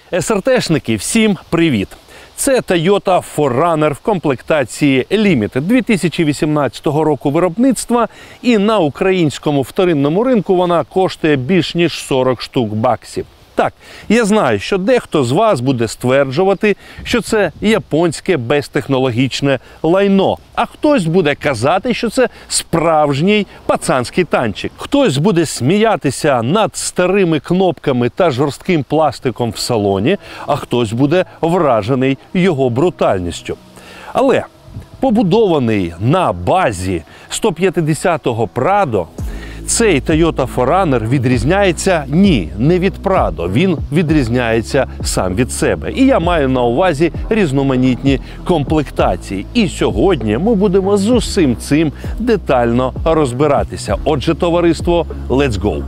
СРТшники, всім привіт! Це Toyota 4Runner в комплектації Limited 2018 року виробництва, і на українському вторинному ринку вона коштує більш ніж 40 штук баксів. Так, я знаю, що дехто з вас буде стверджувати, що це японське безтехнологічне лайно, а хтось буде казати, що це справжній пацанський танчик. Хтось буде сміятися над старими кнопками та жорстким пластиком в салоні, а хтось буде вражений його брутальністю. Але побудований на базі 150-го Prado, цей Toyota 4Runner відрізняється? Ні, не від Prado. Він відрізняється сам від себе. І я маю на увазі різноманітні комплектації. І сьогодні ми будемо з усім цим детально розбиратися. Отже, товариство, let's go!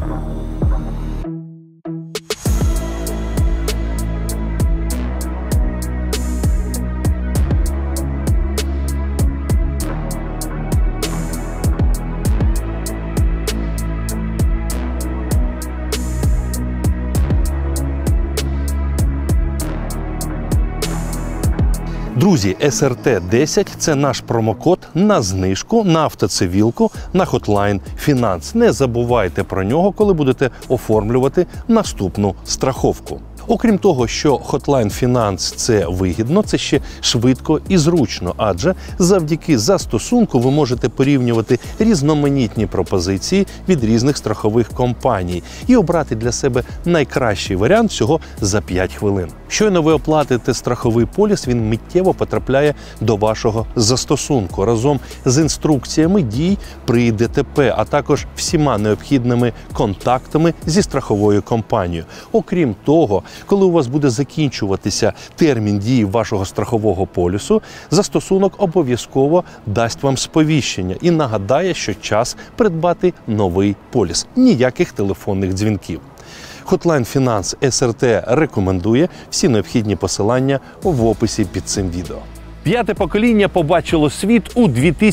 Друзі, SRT10 – це наш промокод на знижку, на автоцивілку, на Hotline Finance. Не забувайте про нього, коли будете оформлювати наступну страховку. Окрім того, що Hotline Finance – це вигідно, це ще швидко і зручно, адже завдяки застосунку ви можете порівнювати різноманітні пропозиції від різних страхових компаній і обрати для себе найкращий варіант всього за 5 хвилин. Щойно ви оплатите страховий поліс, він миттєво потрапляє до вашого застосунку разом з інструкціями дій при ДТП, а також всіма необхідними контактами зі страховою компанією. Окрім того, коли у вас буде закінчуватися термін дії вашого страхового полісу, застосунок обов'язково дасть вам сповіщення і нагадає, що час придбати новий поліс. Ніяких телефонних дзвінків. Hotline Finance SRT рекомендує, всі необхідні посилання в описі під цим відео. П'яте покоління побачило світ у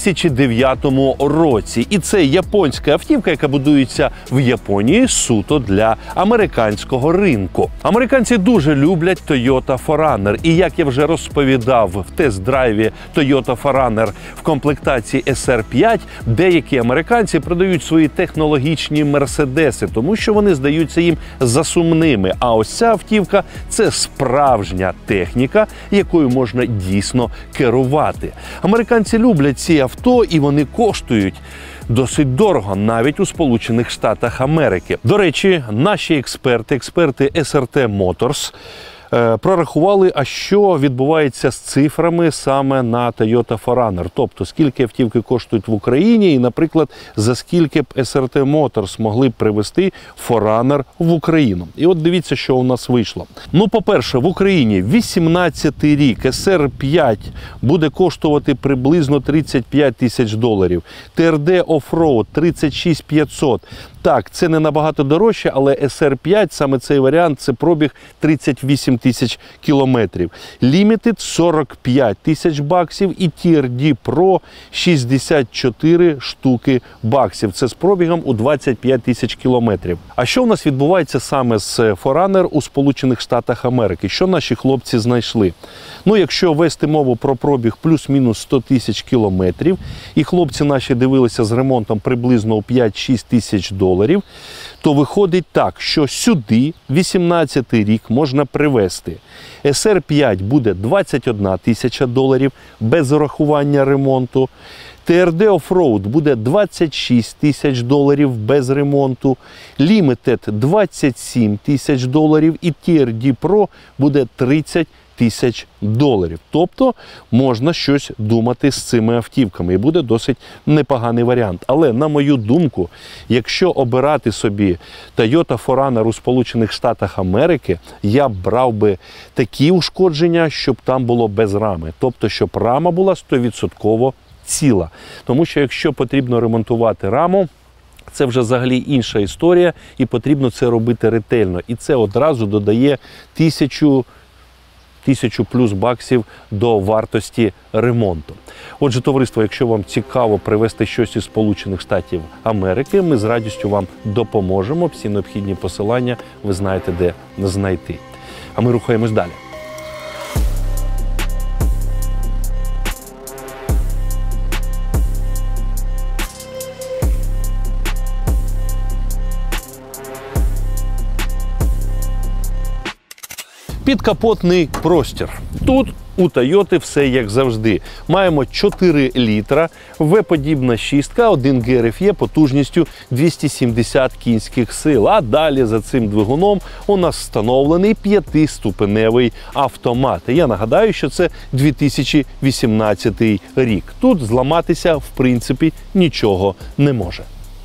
2009 році. І це японська автівка, яка будується в Японії суто для американського ринку. Американці дуже люблять Toyota 4Runner. І як я вже розповідав в тест-драйві Toyota 4Runner в комплектації SR5, деякі американці продають свої технологічні мерседеси, тому що вони здаються їм засумними. А ось ця автівка – це справжня техніка, якою можна дійсно керувати. Американці люблять ці авто, і вони коштують досить дорого, навіть у Сполучених Штатах Америки. До речі, наші експерти SRT Motors, прорахували, а що відбувається з цифрами саме на Toyota 4Runner. Тобто, скільки автівки коштують в Україні і, наприклад, за скільки б SRT Motors могли б привезти 4Runner в Україну. І от дивіться, що у нас вийшло. Ну, по-перше, в Україні 18-й рік SR5 буде коштувати приблизно $35 тисяч. TRD Offroad 36 500. Так, це не набагато дорожче, але SR5, саме цей варіант, це пробіг 38 тисяч кілометрів. Limited 45 тисяч баксів і TRD Pro 64 штуки баксів. Це з пробігом у 25 тисяч кілометрів. А що у нас відбувається саме з 4Runner у Сполучених Штатах Америки? Що наші хлопці знайшли? Ну, якщо вести мову про пробіг плюс-мінус 100 тисяч кілометрів, і хлопці наші дивилися з ремонтом приблизно у 5-6 тисяч доларів, то виходить так, що сюди 18-й рік можна привезти. SR5 буде 21 тисяча доларів без урахування ремонту. TRD Offroad буде 26 тисяч доларів без ремонту. Limited 27 тисяч доларів і TRD Pro буде 30 тисяч доларів. Тобто можна щось думати з цими автівками і буде досить непоганий варіант. Але, на мою думку, якщо обирати собі Toyota 4Runner у Сполучених Штатах Америки, я б брав би такі ушкодження, щоб там було без рами. Тобто, щоб рама була 100% ціла. Тому що якщо потрібно ремонтувати раму, це вже взагалі інша історія і потрібно це робити ретельно. І це одразу додає 1000 плюс баксів до вартості ремонту. Отже, товариство, якщо вам цікаво привезти щось із Сполучених Штатів Америки, ми з радістю вам допоможемо. Всі необхідні посилання ви знаєте, де знайти. А ми рухаємось далі. Підкапотний простір. Тут у Toyota все як завжди. Маємо 4 літра, V-подібна шістка, 1 ГРФЄ потужністю 270 кінських сил. А далі за цим двигуном у нас встановлений 5-ступеневий автомат. Я нагадаю, що це 2018 рік. Тут зламатися, в принципі, нічого не може.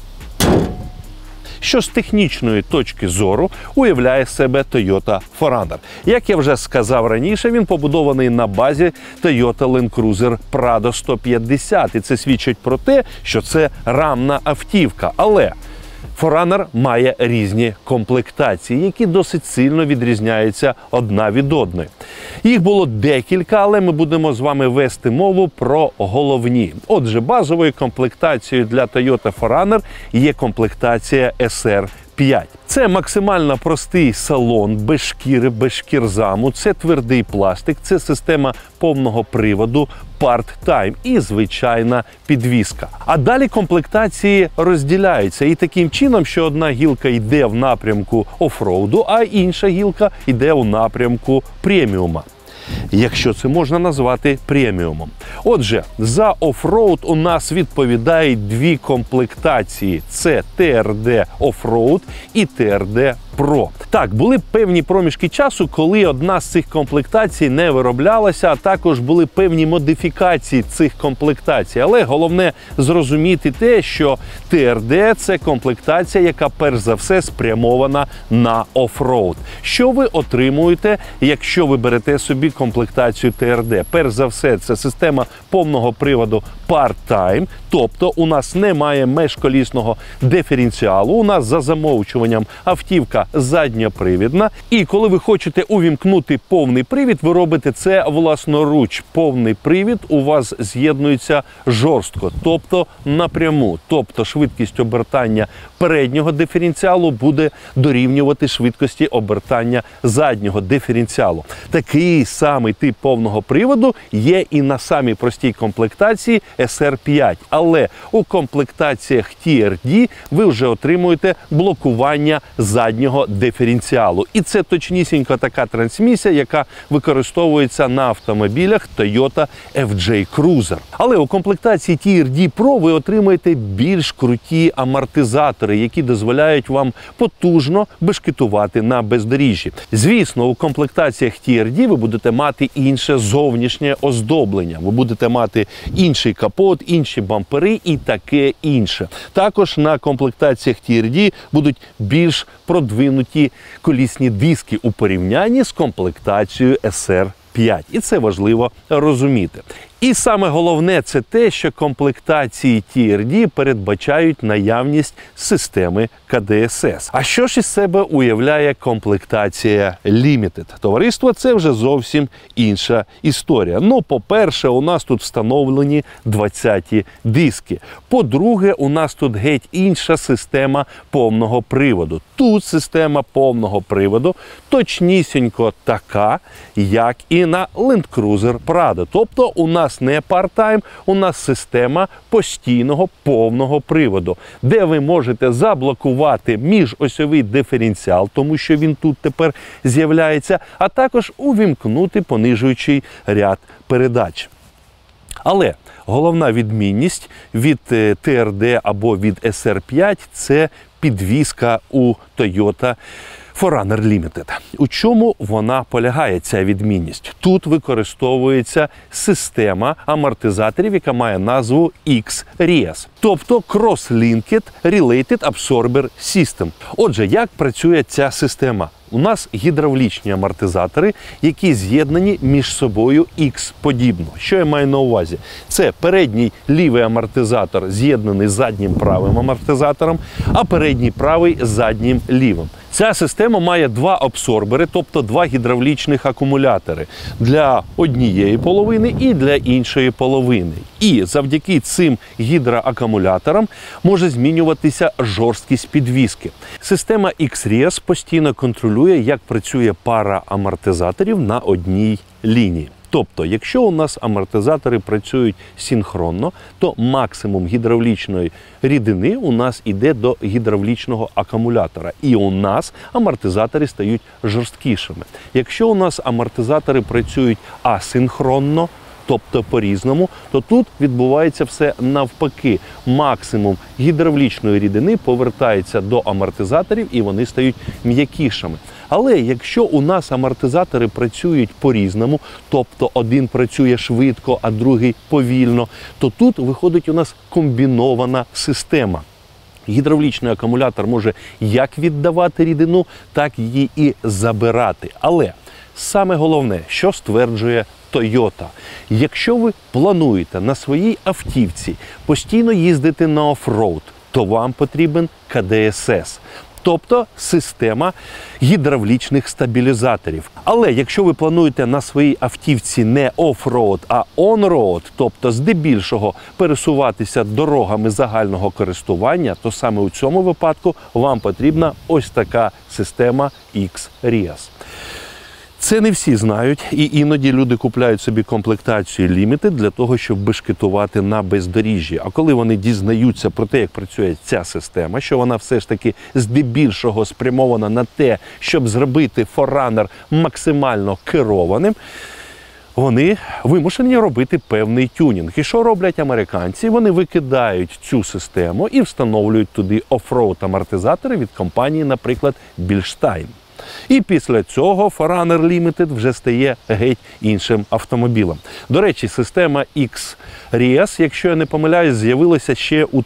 Що з технічної точки зору уявляє себе Toyota 4Runner. Як я вже сказав раніше, він побудований на базі Toyota Land Cruiser Prado 150. І це свідчить про те, що це рамна автівка. Але 4Runner має різні комплектації, які досить сильно відрізняються одна від одної. Їх було декілька, але ми будемо з вами вести мову про головні. Отже, базовою комплектацією для Toyota 4Runner є комплектація SR5. Це максимально простий салон, без шкіри, без шкірзаму, це твердий пластик, це система повного приводу, part-time і звичайна підвізка. А далі комплектації розділяються і таким чином, що одна гілка йде в напрямку офроуду, а інша гілка йде у напрямку преміума, якщо це можна назвати преміумом. Отже, за офроуд у нас відповідають дві комплектації. Це TRD Offroad і TRD Pro. Так, були певні проміжки часу, коли одна з цих комплектацій не вироблялася, а також були певні модифікації цих комплектацій. Але головне зрозуміти те, що TRD – це комплектація, яка перш за все спрямована на офроуд. Що ви отримуєте, якщо ви берете собі комплектацію TRD? Перш за все, це система повного приводу part-time, тобто у нас немає межколісного диференціалу, у нас за замовчуванням автівка задньопривідна. І коли ви хочете увімкнути повний привід, ви робите це власноруч. Повний привід у вас з'єднується жорстко, тобто напряму. Тобто швидкість обертання переднього диференціалу буде дорівнювати швидкості обертання заднього диференціалу. Такий самий тип повного приводу є і на самій простій комплектації SR5. Але у комплектаціях TRD ви вже отримуєте блокування заднього диференціалу. І це точнісінько така трансмісія, яка використовується на автомобілях Toyota FJ Cruiser. Але у комплектації TRD Pro ви отримаєте більш круті амортизатори, які дозволяють вам потужно бешкетувати на бездоріжжі. Звісно, у комплектаціях TRD ви будете мати інше зовнішнє оздоблення. Ви будете мати інший капот, інші бампери і таке інше. Також на комплектаціях TRD будуть більш продвинуті колісні диски у порівнянні з комплектацією SR5. І це важливо розуміти. І саме головне – це те, що комплектації TRD передбачають наявність системи КДСС. А що ж із себе уявляє комплектація Limited? Товариство, це вже зовсім інша історія. Ну, по-перше, у нас тут встановлені 20-ті диски. По-друге, у нас тут геть інша система повного приводу. Тут система повного приводу точнісінько така, як і на Land Cruiser Prado. Тобто у нас не part-time, у нас система постійного повного приводу, де ви можете заблокувати міжосьовий диференціал, тому що він тут тепер з'являється, а також увімкнути понижуючий ряд передач. Але головна відмінність від TRD або від SR5 – це підвізка у Toyota 4Runner Limited. У чому вона полягає, ця відмінність? Тут використовується система амортизаторів, яка має назву X-RES, тобто Cross-Linked Related Absorber System. Отже, як працює ця система? У нас гідравлічні амортизатори, які з'єднані між собою X-подібно. Що я маю на увазі? Це передній лівий амортизатор з'єднаний з заднім правим амортизатором, а передній правий з заднім лівим. Ця система має два абсорбери, тобто два гідравлічних акумулятори для однієї половини і для іншої половини. І завдяки цим гідроакумуляторам може змінюватися жорсткість підвіски. Система X-Reas постійно контролює, як працює пара амортизаторів на одній лінії. Тобто, якщо у нас амортизатори працюють синхронно, то максимум гідравлічної рідини у нас йде до гідравлічного акумулятора. І у нас амортизатори стають жорсткішими. Якщо у нас амортизатори працюють асинхронно, тобто по-різному, то тут відбувається все навпаки. Максимум гідравлічної рідини повертається до амортизаторів і вони стають м'якішими. Але якщо у нас амортизатори працюють по-різному, тобто один працює швидко, а другий повільно, то тут виходить у нас комбінована система. Гідравлічний акумулятор може як віддавати рідину, так її і забирати. Але саме головне, що стверджує Toyota. Якщо ви плануєте на своїй автівці постійно їздити на оффроуд, то вам потрібен КДСС. Тобто система гідравлічних стабілізаторів. Але якщо ви плануєте на своїй автівці не оффроуд, а онроуд, тобто здебільшого пересуватися дорогами загального користування, то саме у цьому випадку вам потрібна ось така система X-Reas. Це не всі знають, і іноді люди купляють собі комплектацію Limited для того, щоб бешкетувати на бездоріжжі. А коли вони дізнаються про те, як працює ця система, що вона все ж таки здебільшого спрямована на те, щоб зробити Forerunner максимально керованим, вони вимушені робити певний тюнінг. І що роблять американці? Вони викидають цю систему і встановлюють туди оффроуд амортизатори від компанії, наприклад, Bilstein. І після цього Forerunner Limited вже стає геть іншим автомобілем. До речі, система X-Reas, якщо я не помиляюсь, з'явилася ще у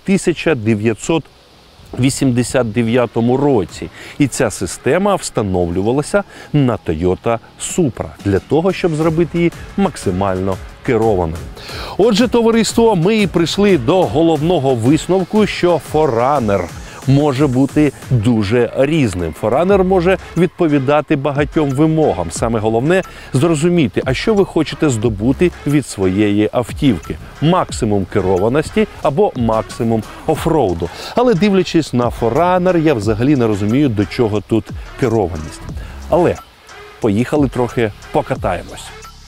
1989 році. І ця система встановлювалася на Toyota Supra для того, щоб зробити її максимально керованою. Отже, товариство, ми і прийшли до головного висновку, що Forerunner може бути дуже різним. Forerunner може відповідати багатьом вимогам. Саме головне – зрозуміти, а що ви хочете здобути від своєї автівки. Максимум керованості або максимум оффроуду. Але дивлячись на Forerunner, я взагалі не розумію, до чого тут керованість. Але поїхали трохи покатаємось.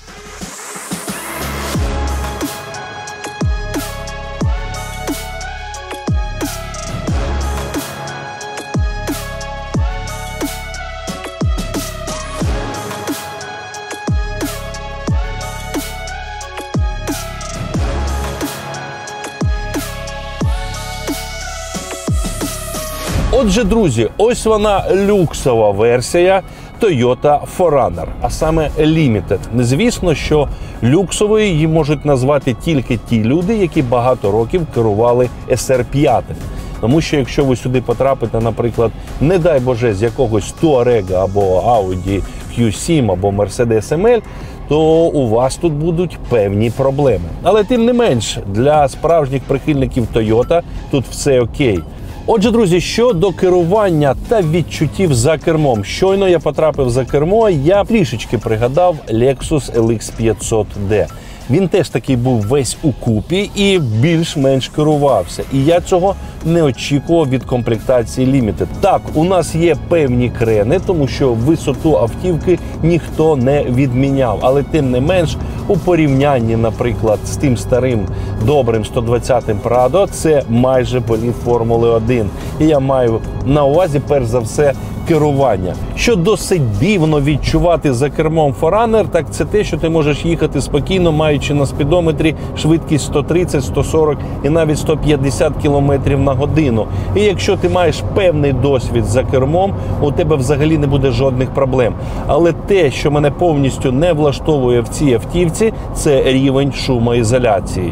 Отже, друзі, ось вона люксова версія Toyota Forerunner, а саме Limited. Звісно, що люксовою її можуть назвати тільки ті люди, які багато років керували SR5. Тому що якщо ви сюди потрапите, наприклад, не дай Боже, з якогось Touareg або Audi Q7 або Mercedes ML, то у вас тут будуть певні проблеми. Але тим не менш, для справжніх прихильників Toyota тут все окей. Отже, друзі, щодо керування та відчуттів за кермом. Щойно я потрапив за кермо, я трішечки пригадав Lexus LX 500D. Він теж такий був весь у купі і більш-менш керувався. І я цього не очікував від комплектації Limited. Так, у нас є певні крени, тому що висоту автівки ніхто не відміняв. Але тим не менш, у порівнянні, наприклад, з тим старим добрим 120-м Prado, це майже болід Формули 1. І я маю на увазі, перш за все, керування. Що досить дивно відчувати за кермом Forerunner, так це те, що ти можеш їхати спокійно, маючи на спідометрі швидкість 130, 140 і навіть 150 км на годину. І якщо ти маєш певний досвід за кермом, у тебе взагалі не буде жодних проблем. Але те, що мене повністю не влаштовує в цій автівці, це рівень шумоізоляції.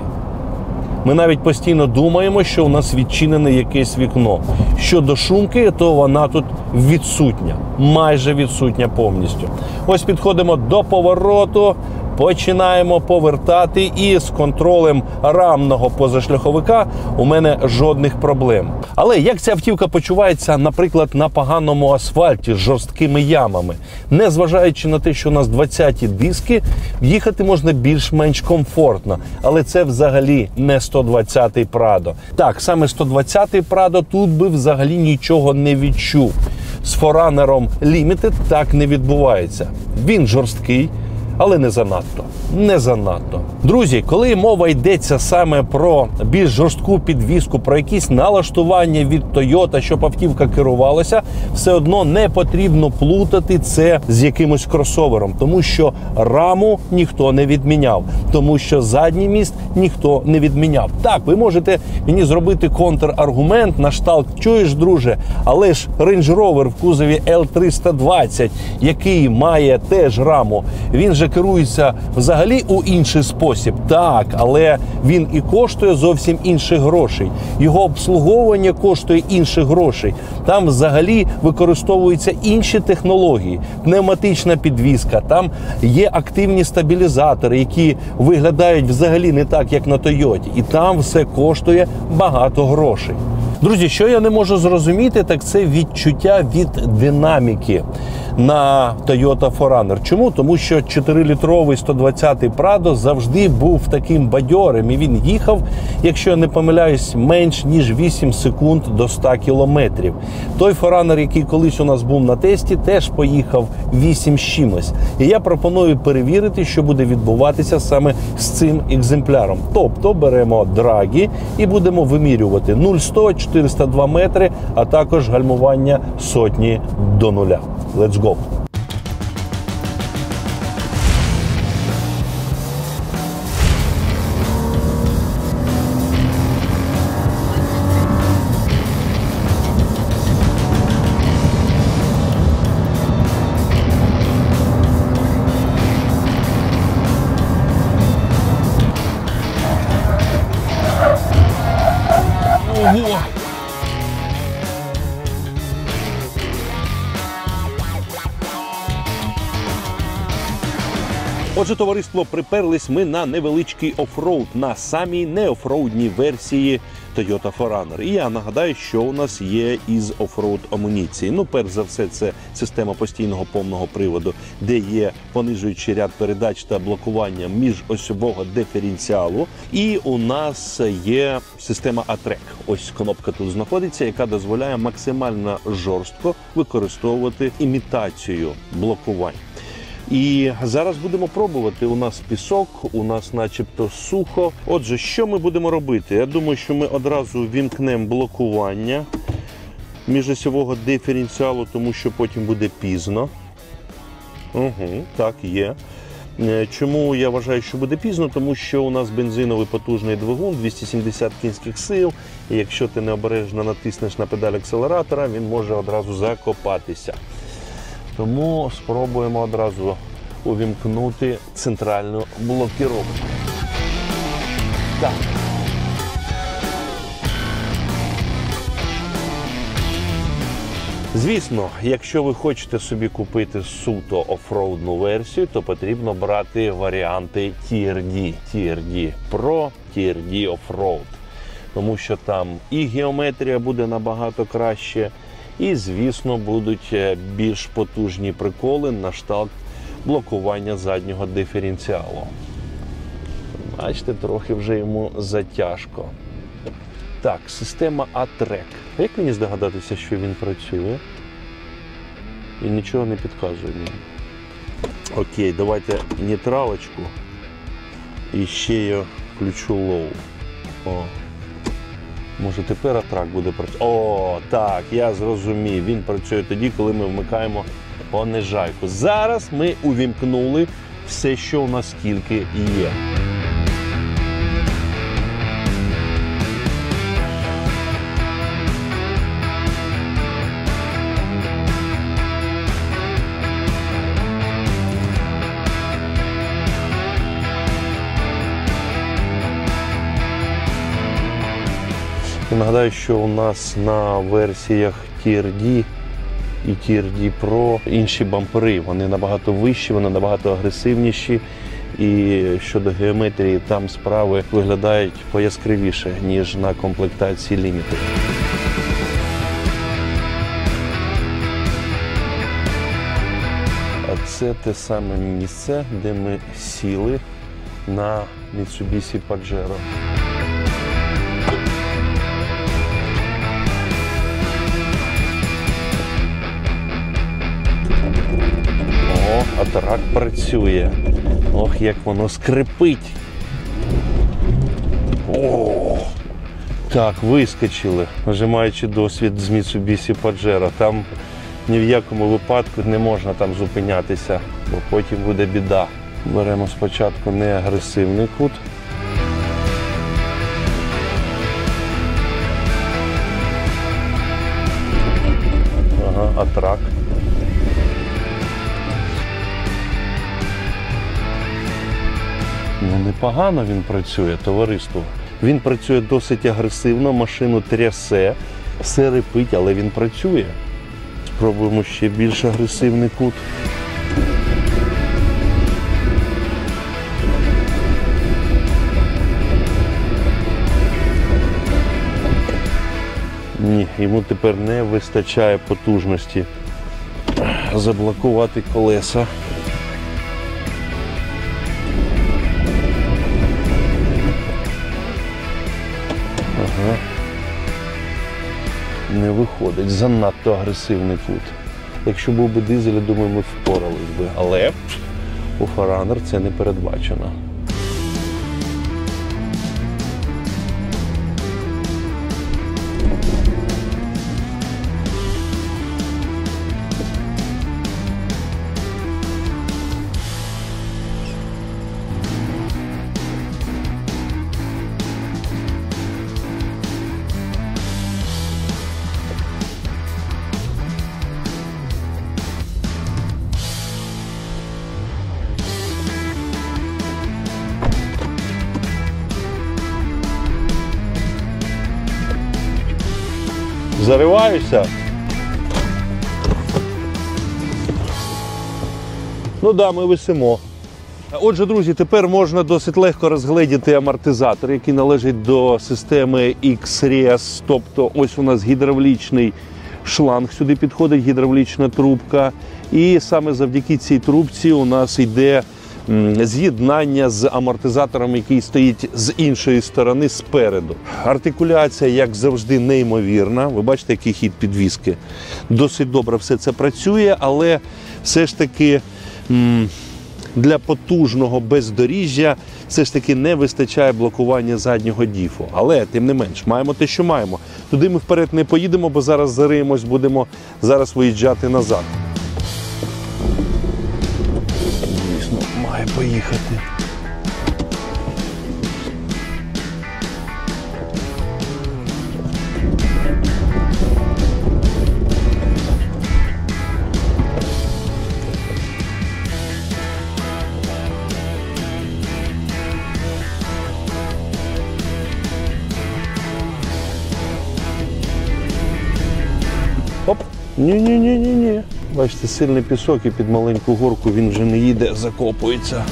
Ми навіть постійно думаємо, що у нас відчинене якесь вікно. Щодо шумки, то вона тут відсутня. Майже відсутня повністю. Ось підходимо до повороту, починаємо повертати, і з контролем рамного позашляховика у мене жодних проблем. Але як ця автівка почувається, наприклад, на поганому асфальті з жорсткими ямами? Незважаючи на те, що у нас 20-ті диски, їхати можна більш-менш комфортно. Але це взагалі не 120-й Pradо. Так, саме 120-й Pradо тут би взагалі нічого не відчув. З Forerunner Limited так не відбувається. Він жорсткий, але не занадто. Не занадто. Друзі, коли мова йдеться саме про більш жорстку підвіску, про якісь налаштування від Toyota, щоб автівка керувалася, все одно не потрібно плутати це з якимось кросовером, тому що раму ніхто не відміняв, тому що задній міст ніхто не відміняв. Так, ви можете мені зробити контраргумент на кшталт: чуєш, друже, але ж Range Rover в кузові L320, який має теж раму, він же керується взагалі у інший спосіб. Так, але він і коштує зовсім інших грошей. Його обслуговування коштує інших грошей. Там взагалі використовуються інші технології. Пневматична підвізка, там є активні стабілізатори, які виглядають взагалі не так, як на Тойоті. І там все коштує багато грошей. Друзі, що я не можу зрозуміти, так це відчуття від динаміки на Toyota Forerunner. Чому? Тому що 4-літровий 120-й Pradо завжди був таким бадьорим, і він їхав, якщо я не помиляюсь, менш ніж 8 секунд до 100 кілометрів. Той Forerunner, який колись у нас був на тесті, теж поїхав 8 з чимось. І я пропоную перевірити, що буде відбуватися саме з цим екземпляром. Тобто беремо драгі і будемо вимірювати 0-100, 402 метри, а також гальмування сотні до нуля. Let's go! Ого! Отже, товариство, приперлись ми на невеличкий офроуд, на самій неофроудній версії Toyota Forerunner. І я нагадаю, що у нас є із офроуд амуніції. Ну, перш за все, це система постійного повного приводу, де є понижуючий ряд передач та блокування міжосьового диференціалу. І у нас є система A-Track. Ось кнопка тут знаходиться, яка дозволяє максимально жорстко використовувати імітацію блокувань. І зараз будемо пробувати. У нас пісок, у нас начебто сухо. Отже, що ми будемо робити? Я думаю, що ми одразу вімкнемо блокування міжосьового диференціалу, тому що потім буде пізно. Так, є. Чому я вважаю, що буде пізно? Тому що у нас бензиновий потужний двигун, 270 кінських сил, і якщо ти необережно натиснеш на педаль акселератора, він може одразу закопатися. Тому спробуємо одразу увімкнути центральну блокіровку. Так. Звісно, якщо ви хочете собі купити суто офроудну версію, то потрібно брати варіанти TRD, TRD Pro, TRD Offroad. Тому що там і геометрія буде набагато краще, і, звісно, будуть більш потужні приколи на кшталт блокування заднього диференціалу. Бачите, трохи вже йому затяжко. Так, система A-Track. Як мені здогадатися, що він працює? І нічого не підказує мені. Окей, давайте нейтралочку. І ще я включу low. О. Може тепер A-Track буде працювати? О, так, я зрозумів. Він працює тоді, коли ми вмикаємо понижайку. Зараз ми увімкнули все, що у нас тільки є. Нагадаю, що у нас на версіях TRD і TRD Pro інші бампери. Вони набагато вищі, вони набагато агресивніші. І щодо геометрії, там справи виглядають пояскравіше, ніж на комплектації Limited. це те саме місце, де ми сіли на Mitsubishi Pajero. О, Атрак працює. Ох, як воно скрипить. О! Так, вискочили, нажимаючи досвід з Mitsubishi Pajero. Там ні в якому випадку не можна там зупинятися, бо потім буде біда. Беремо спочатку неагресивний кут. Ага, Атрак. Ну, непогано він працює, товариство. Він працює досить агресивно, машину трясе, все рипить, але він працює. Спробуємо ще більш агресивний кут. Ні, йому тепер не вистачає потужності заблокувати колеса. Ага. Не виходить, занадто агресивний кут. Якщо був би дизель, я думаю, ми впорались би. Але у Forerunner це не передбачено. Зариваюся. Ну да, ми висимо. Отже, друзі, тепер можна досить легко розгледіти амортизатор, який належить до системи X-RES. Тобто ось у нас гідравлічний шланг, сюди підходить гідравлічна трубка. І саме завдяки цій трубці у нас йде з'єднання з амортизатором, який стоїть з іншої сторони, спереду. Артикуляція, як завжди, неймовірна. Ви бачите, який хід підвіски. Досить добре все це працює, але все ж таки для потужного бездоріжжя все ж таки не вистачає блокування заднього діфу. Але, тим не менш, маємо те, що маємо. Туди ми вперед не поїдемо, бо зараз зариємось, будемо зараз виїжджати назад. Звісно, має поїхати. Оп! Ні-ні-ні-ні-ні. Бачите, сильний пісок і під маленьку горку він вже не їде, закопується.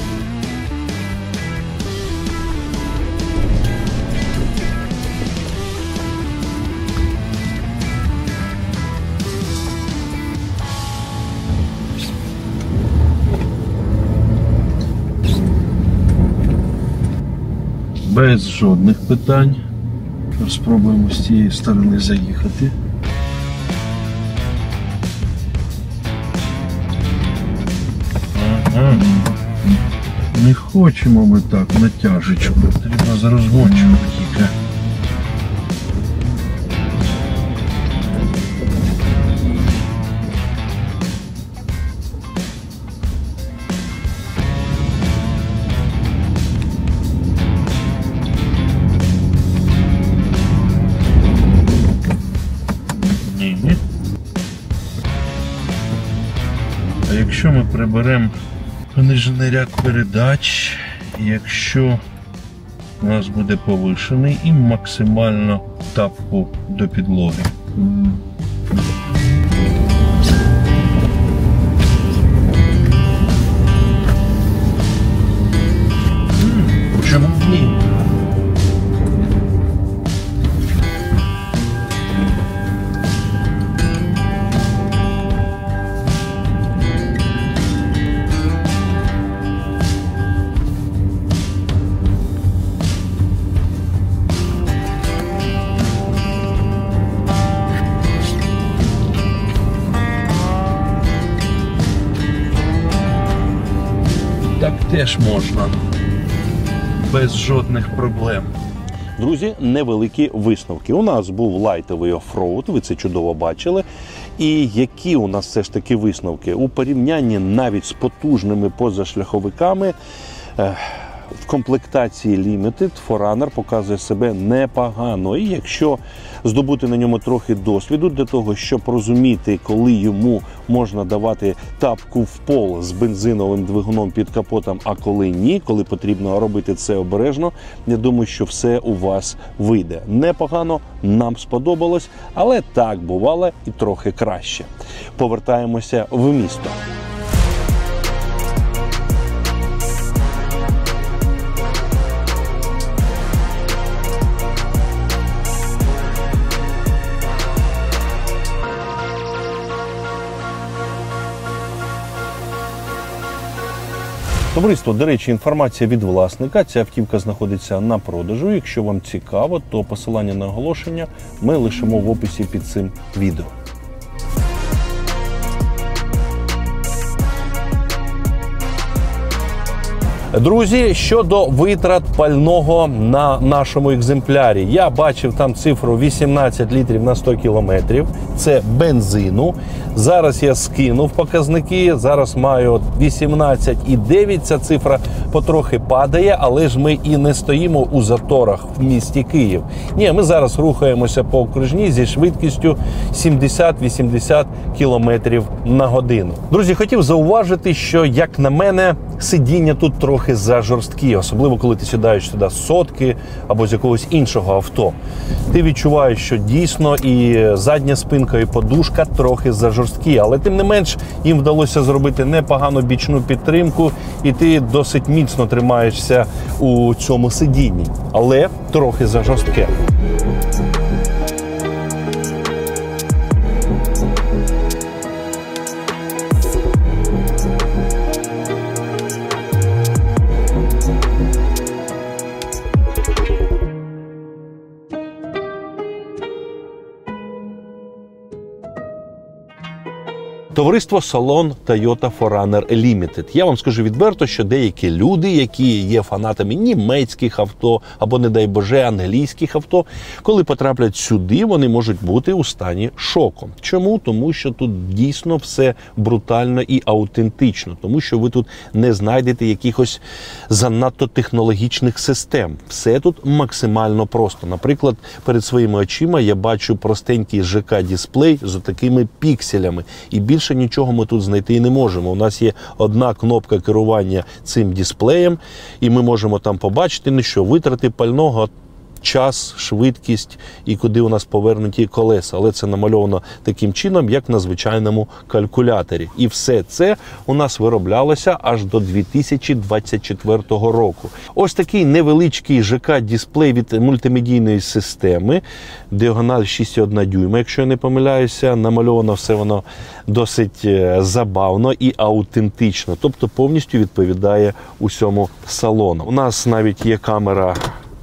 Без жодних питань. Спробуємо з цієї сторони заїхати. Не хочемо ми так натяжечку, треба зарозмочувати тільки. Ні. А якщо ми приберемо понижений ряд передач, якщо у нас буде повишений і максимально тапку до підлоги. Чому ні? теж можна. Без жодних проблем. Друзі, невеликі висновки. У нас був лайтовий оффроуд, ви це чудово бачили. І які у нас все ж таки висновки? У порівнянні навіть з потужними позашляховиками, в комплектації Limited 4Runner показує себе непогано. І якщо здобути на ньому трохи досвіду для того, щоб розуміти, коли йому можна давати тапку в пол з бензиновим двигуном під капотом, а коли ні, коли потрібно робити це обережно, я думаю, що все у вас вийде. Непогано, нам сподобалось, але так бувало і трохи краще. Повертаємося в місто. Товариство, до речі, інформація від власника. Ця автівка знаходиться на продажу. Якщо вам цікаво, то посилання на оголошення ми лишимо в описі під цим відео. Друзі, щодо витрат пального на нашому екземплярі. Я бачив там цифру 18 літрів на 100 кілометрів. Це бензину. Зараз я скинув показники. Зараз маю 18,9. Ця цифра потрохи падає, але ж ми і не стоїмо у заторах в місті Київ. Ні, ми зараз рухаємося по окружній зі швидкістю 70-80 кілометрів на годину. Друзі, хотів зауважити, що, як на мене, сидіння тут трохи зажорсткі, особливо коли ти сідаєш сюди з сотки або з якогось іншого авто. Ти відчуваєш, що дійсно і задня спинка, і подушка трохи зажорсткі, але тим не менш їм вдалося зробити непогану бічну підтримку, і ти досить міцно тримаєшся у цьому сидінні, але трохи зажорстке. Товариство салон Toyota 4Runner Limited. Я вам скажу відверто, що деякі люди, які є фанатами німецьких авто або, не дай Боже, англійських авто, коли потраплять сюди, вони можуть бути у стані шоку. Чому? Тому що тут дійсно все брутально і аутентично. Тому що ви тут не знайдете якихось занадто технологічних систем. Все тут максимально просто. Наприклад, перед своїми очима я бачу простенький ЖК-дисплей з такими пікселями. І більше нічого ми тут знайти не можемо. У нас є одна кнопка керування цим дисплеєм, і ми можемо там побачити, що витрати пального, час, швидкість і куди у нас повернуті колеса. Але це намальовано таким чином, як на звичайному калькуляторі. І все це у нас вироблялося аж до 2024 року. Ось такий невеличкий ЖК-дисплей від мультимедійної системи. Діагональ 6,1 дюйма, якщо я не помиляюся. Намальовано все воно досить забавно і аутентично. Тобто повністю відповідає усьому салону. У нас навіть є камера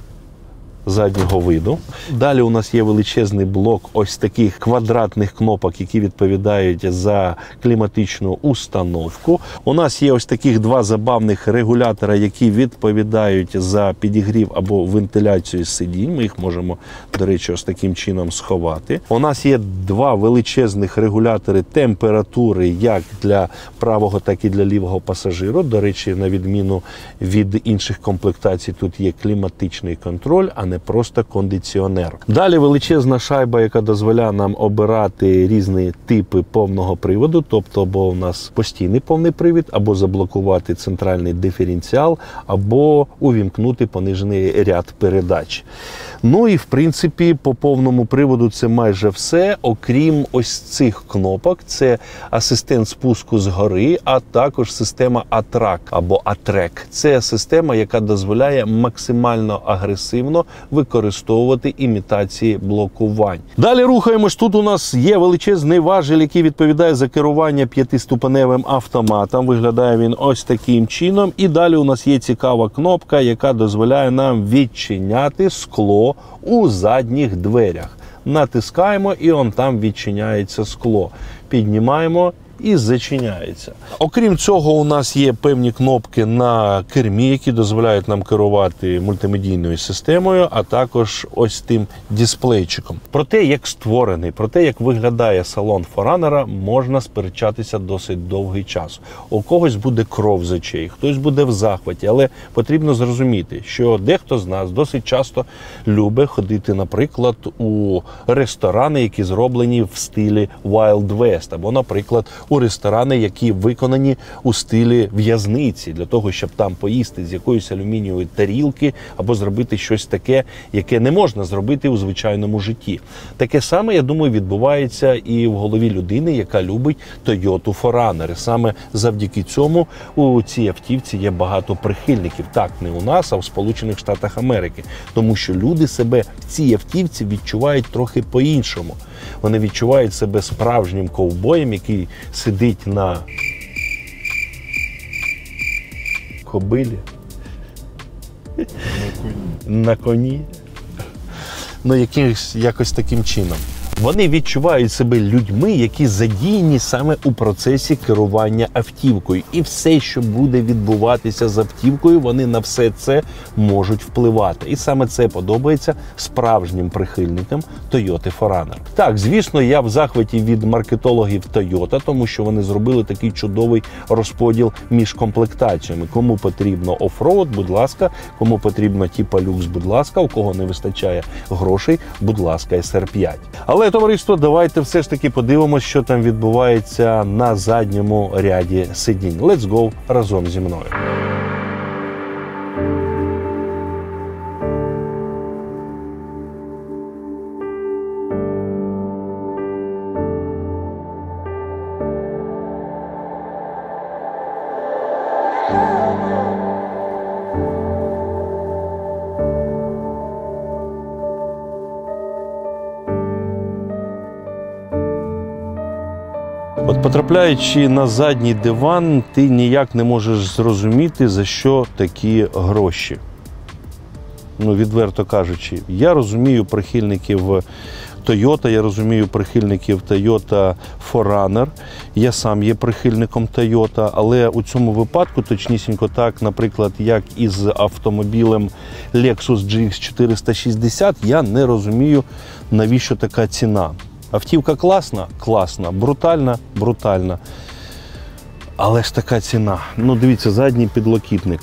заднього виду. Далі у нас є величезний блок ось таких квадратних кнопок, які відповідають за кліматичну установку. У нас є ось таких два забавних регулятора, які відповідають за підігрів або вентиляцію сидінь. Ми їх можемо, до речі, ось таким чином сховати. У нас є два величезних регулятори температури, як для правого, так і для лівого пасажиру. До речі, на відміну від інших комплектацій, тут є кліматичний контроль, а не просто кондиціонер. Далі величезна шайба, яка дозволяє нам обирати різні типи повного приводу, тобто або у нас постійний повний привід, або заблокувати центральний диференціал, або увімкнути понижений ряд передач. Ну і в принципі по повному приводу це майже все, окрім ось цих кнопок. Це асистент спуску згори, а також система ATRAC або ATRAC. Це система, яка дозволяє максимально агресивно використовувати імітації блокувань. Далі рухаємось. Тут у нас є величезний важіль, який відповідає за керування 5-ступеневим автоматом. Виглядає він ось таким чином. І далі у нас є цікава кнопка, яка дозволяє нам відчиняти скло у задніх дверях. Натискаємо, і он там відчиняється скло. Піднімаємо, і зачиняється. Окрім цього, у нас є певні кнопки на кермі, які дозволяють нам керувати мультимедійною системою, а також ось тим дисплейчиком. Про те, як створений, про те, як виглядає салон Forerunner, можна сперечатися досить довгий час. У когось буде кров з очей, хтось буде в захваті, але потрібно зрозуміти, що дехто з нас досить часто любить ходити, наприклад, у ресторани, які зроблені в стилі Wild West, або, наприклад, у ресторани, які виконані у стилі в'язниці, для того, щоб там поїсти з якоїсь алюмінієвої тарілки, або зробити щось таке, яке не можна зробити у звичайному житті. Таке саме, я думаю, відбувається і в голові людини, яка любить Toyota Forerunner. Саме завдяки цьому у цій автівці є багато прихильників. Так, не у нас, а в Сполучених Штатах Америки. Тому що люди себе в цій автівці відчувають трохи по-іншому. Вони відчувають себе справжнім ковбоєм, який сидить на кобилі, на коні, ну якось таким чином. Вони відчувають себе людьми, які задіяні саме у процесі керування автівкою. І все, що буде відбуватися з автівкою, вони на все це можуть впливати. І саме це подобається справжнім прихильникам Toyota Forerunner. Так, звісно, я в захваті від маркетологів Toyota, тому що вони зробили такий чудовий розподіл між комплектаціями. Кому потрібно оффроуд, будь ласка, кому потрібно типа люкс, будь ласка, у кого не вистачає грошей, будь ласка, SR5. Але, товариство, давайте все ж таки подивимося, що там відбувається на задньому ряді сидінь. Let's go разом зі мною. От потрапляючи на задній диван, ти ніяк не можеш зрозуміти, за що такі гроші. Ну, відверто кажучи, я розумію прихильників Toyota, я розумію прихильників Toyota Forerunner, я сам є прихильником Toyota, але у цьому випадку, точнісінько так, наприклад, як із автомобілем Lexus GX 460, я не розумію, навіщо така ціна. Автівка класна? Класна. Брутальна? Брутальна. Але ж така ціна. Ну, дивіться, задній підлокітник.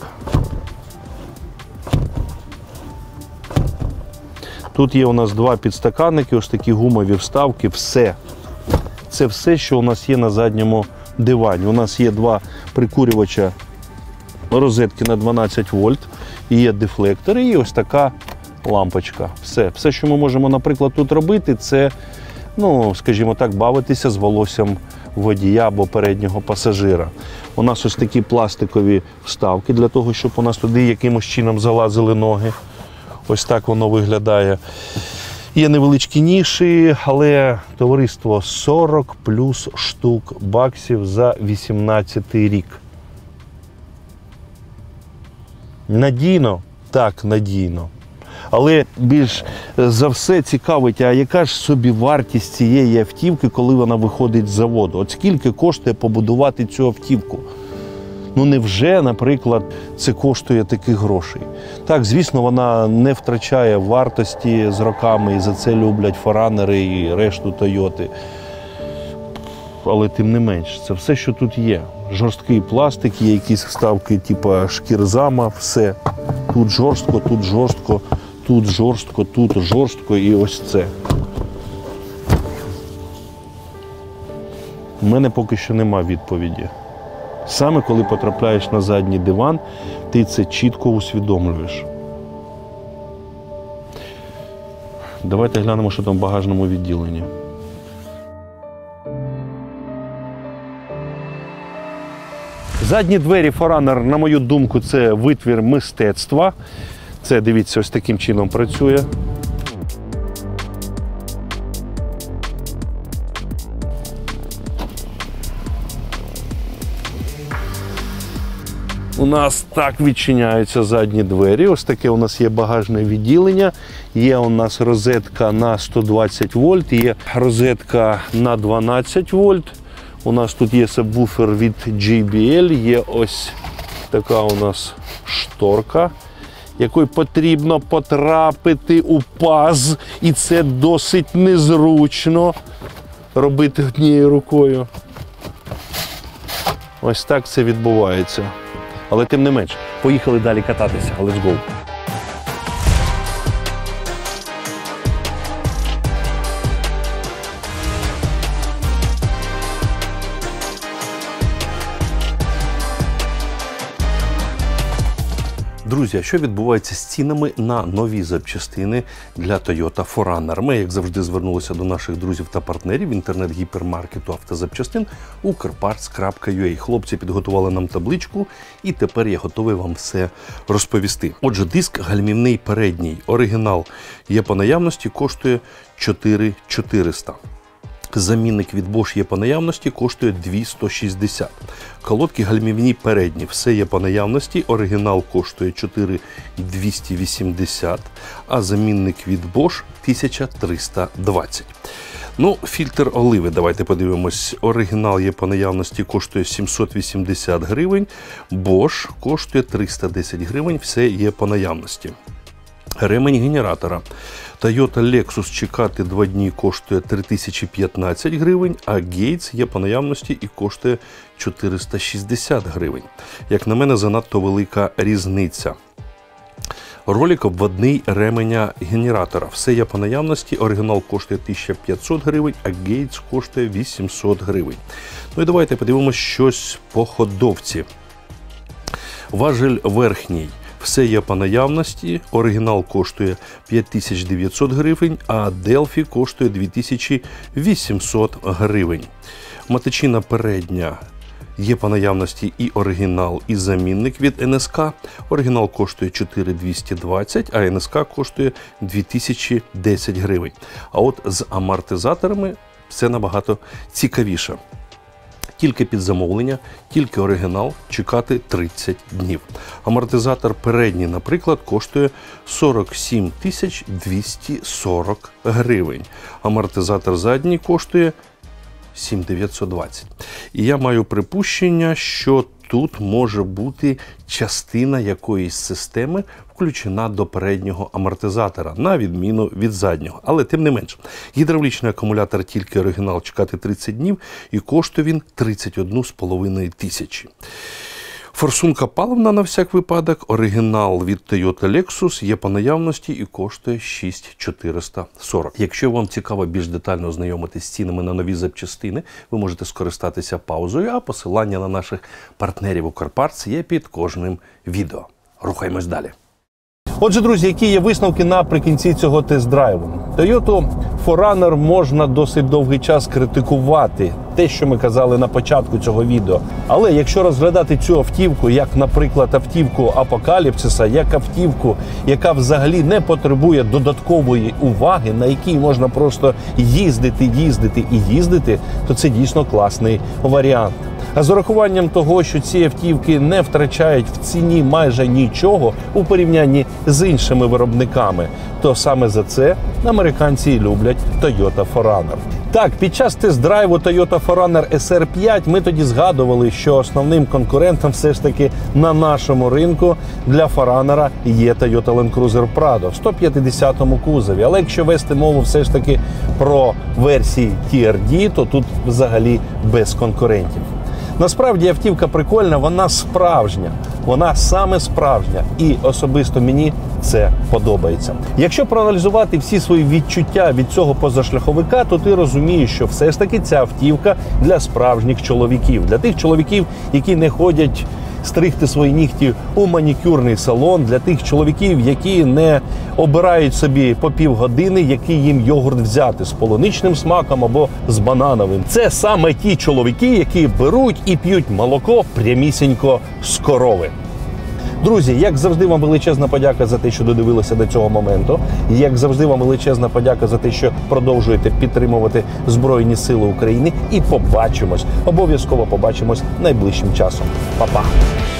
Тут є у нас два підстаканники, ось такі гумові вставки, все. Це все, що у нас є на задньому дивані. У нас є два прикурювача розетки на 12 вольт, є дефлектори і ось така лампочка. Все, що ми можемо, наприклад, тут робити, це, ну, скажімо так, бавитися з волоссям водія або переднього пасажира. У нас ось такі пластикові вставки для того, щоб у нас туди якимось чином залазили ноги. Ось так воно виглядає. Є невеличкі ніші, але, товариство, 40 плюс штук баксів за 18-й рік. Надійно? Так, надійно. Але більш за все цікавить, а яка ж собівартість цієї автівки, коли вона виходить з заводу? От скільки коштує побудувати цю автівку? Ну невже, наприклад, це коштує таких грошей? Так, звісно, вона не втрачає вартості з роками, і за це люблять Forerunner і решту Toyota. Але тим не менш, це все, що тут є. Жорсткий пластик, є якісь вставки, типу шкірзама, все. Тут жорстко, тут жорстко, тут жорстко, тут жорстко і ось це. У мене поки що нема відповіді. Саме коли потрапляєш на задній диван, ти це чітко усвідомлюєш. Давайте глянемо, що там в багажному відділенні. Задні двері Forerunner, на мою думку, це витвір мистецтва. Це, дивіться, ось таким чином працює. У нас так відчиняються задні двері. Ось таке у нас є багажне відділення. Є у нас розетка на 120 вольт, є розетка на 12 вольт. У нас тут є сабвуфер від JBL, є ось така у нас шторка, якою потрібно потрапити у паз, і це досить незручно робити однією рукою. Ось так це відбувається. Але тим не менш, поїхали далі кататися. Let's go! Друзі, а що відбувається з цінами на нові запчастини для Toyota 4Runner? Ми, як завжди, звернулися до наших друзів та партнерів інтернет-гіпермаркету автозапчастин Ukrparts.ua. Хлопці підготували нам табличку, і тепер я готовий вам все розповісти. Отже, диск гальмівний передній, оригінал є по наявності, коштує 4400. Замінник від Bosch є по наявності, коштує 2160. Колодки гальмівні передні, все є по наявності, оригінал коштує 4280, а замінник від Bosch 1320. Ну, фільтр оливи, давайте подивимось. Оригінал є по наявності, коштує 780 гривень, Bosch коштує 310 гривень, все є по наявності. Ремень генератора. Toyota Lexus чекати 2 дні коштує 3015 гривень, а Gates є по наявності і коштує 460 гривень. Як на мене, занадто велика різниця. Ролик обводний ременя генератора. Все є по наявності, оригінал коштує 1500 гривень, а Gates коштує 800 гривень. Ну і давайте подивимось щось по ходовці. Важель верхній. Все є по наявності, оригінал коштує 5900 гривень, а Delphi коштує 2800 гривень. Мотичина передня є по наявності і оригінал, і замінник від НСК. Оригінал коштує 4220, а НСК коштує 2010 гривень. А от з амортизаторами все набагато цікавіше. Тільки під замовлення, тільки оригінал, чекати 30 днів. Амортизатор передній, наприклад, коштує 47 240 гривень. Амортизатор задній коштує 7920. І я маю припущення, що тут може бути частина якоїсь системи включена до переднього амортизатора, на відміну від заднього. Але тим не менш, гідравлічний акумулятор тільки оригінал чекати 30 днів і коштує він 31,5 тисячі. Форсунка паливна на всяк випадок, оригінал від Toyota Lexus є по наявності і коштує 6440. Якщо вам цікаво більш детально ознайомитись з цінами на нові запчастини, ви можете скористатися паузою, а посилання на наших партнерів Ukrparts є під кожним відео. Рухаємось далі. Отже, друзі, які є висновки наприкінці цього тест-драйву? Toyota 4Runner можна досить довгий час критикувати, те, що ми казали на початку цього відео. Але якщо розглядати цю автівку, як, наприклад, автівку Апокаліпсиса, як автівку, яка взагалі не потребує додаткової уваги, на якій можна просто їздити, то це дійсно класний варіант. А з урахуванням того, що ці автівки не втрачають в ціні майже нічого у порівнянні з іншими виробниками, то саме за це американці люблять Toyota 4Runner. Так, під час тест-драйву Toyota 4Runner SR5 ми тоді згадували, що основним конкурентом все ж таки на нашому ринку для 4Runner є Toyota Land Cruiser Prado в 150-му кузові. Але якщо вести мову все ж таки про версії TRD, то тут взагалі без конкурентів. Насправді автівка прикольна, вона справжня, вона саме справжня, і особисто мені це подобається. Якщо проаналізувати всі свої відчуття від цього позашляховика, то ти розумієш, що все ж таки ця автівка для справжніх чоловіків, для тих чоловіків, які не ходять стригти свої нігті у манікюрний салон, для тих чоловіків, які не обирають собі по півгодини, який їм йогурт взяти, з полуничним смаком або з банановим. Це саме ті чоловіки, які беруть і п'ють молоко прямісінько з корови. Друзі, як завжди, вам величезна подяка за те, що додивилися до цього моменту. Як завжди, вам величезна подяка за те, що продовжуєте підтримувати Збройні Сили України. І побачимось, обов'язково побачимось найближчим часом. Па-па!